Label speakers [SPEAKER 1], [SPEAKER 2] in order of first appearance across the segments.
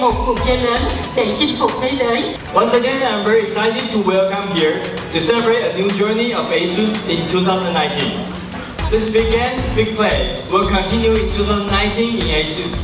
[SPEAKER 1] một cuộc chơi lớn để chinh phục thế giới.
[SPEAKER 2] Once again, I'm very excited to welcome here to celebrate a new journey of ASUS in 2019. This weekend, Big Play will continue in 2019 in ASUS.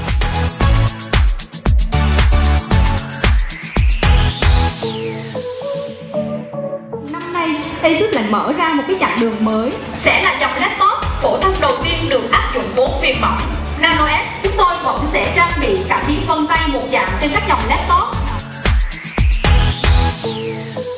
[SPEAKER 3] Năm nay, ASUS lại mở ra một cái chặng đường mới. Sẽ là dòng laptop phổ thông đầu tiên được áp dụng 4 viền mỏng. Nano S, chúng tôi vẫn sẽ trang bị cảm biến vân tay một dạng trên các dòng laptop.